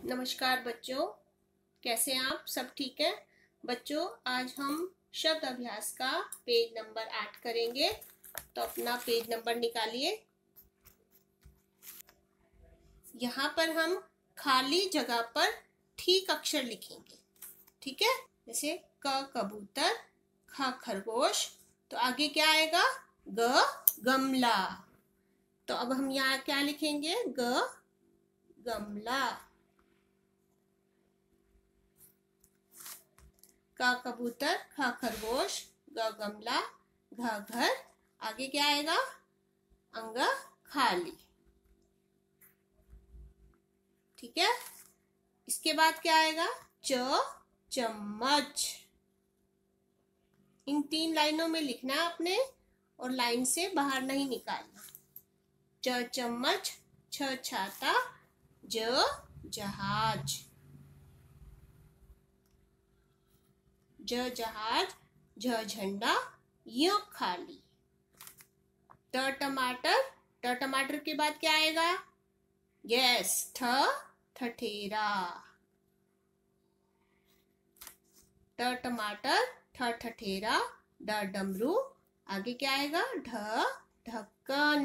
नमस्कार बच्चों, कैसे हैं आप? सब ठीक है? बच्चों, आज हम शब्द अभ्यास का पेज नंबर 8 करेंगे। तो अपना पेज नंबर निकालिए। यहाँ पर हम खाली जगह पर ठीक अक्षर लिखेंगे। ठीक है? जैसे क कबूतर, ख खरगोश, तो आगे क्या आएगा? ग गमला। तो अब हम यहाँ क्या लिखेंगे? ग गमला। क कबूतर, ख खरगोश, ग गमला, घ घर, आगे क्या आएगा? अंग खाली। ठीक है? इसके बाद क्या आएगा? च चम्मच। इन 3 लाइनों में लिखना है आपने और लाइन से बाहर नहीं निकालना। च चम्मच, छ छाता, ज जहाज, ज जहाज, झ झंडा, य खाली। ट टमाटर, ट टमाटर के बाद क्या आएगा? यस, ठ ठठेरा। ट टमाटर, ठ ठठेरा, ड डमरू, आगे क्या आएगा? ढ ढक्कन,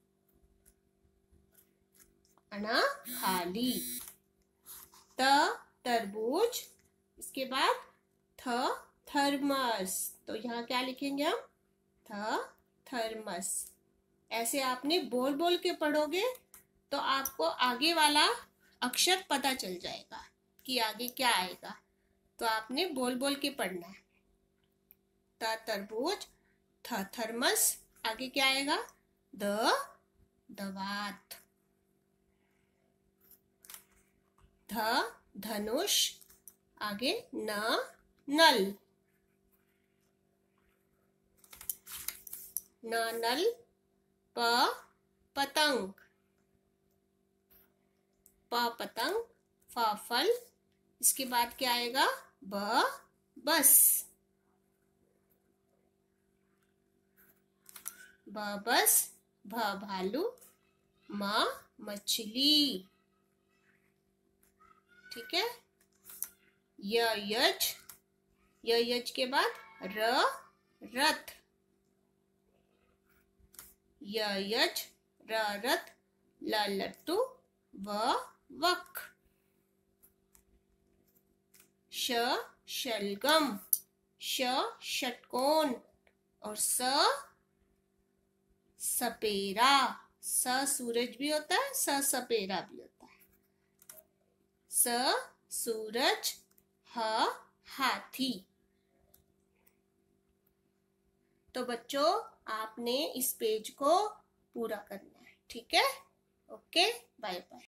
अना खाली। त तरबूज, इसके बाद थ थर्मस, तो यहाँ क्या लिखेंगे हम? थ थर्मस। ऐसे आपने बोल बोल के पढ़ोगे तो आपको आगे वाला अक्षर पता चल जाएगा कि आगे क्या आएगा। तो आपने बोल बोल के पढ़ना है। त तरबूज, थ थर्मस, आगे क्या आएगा? द दवात, ध धनुष, आगे न नल, न नल, प पतंग, प पतंग, फ फल, इसके बाद क्या आएगा? ब बस, ब बस, भ भालू, म मछली। ठीक है? यज, यज के बाद र रथ, यज र रथ, ल लट्टू, व वक, श शलगम, श षटकोण और स सपेरा। स सूरज भी होता है, स सपेरा भी होता है। स सूरज, ह हाथी। तो बच्चों, आपने इस पेज को पूरा करना है। ठीक है? Okay, bye bye.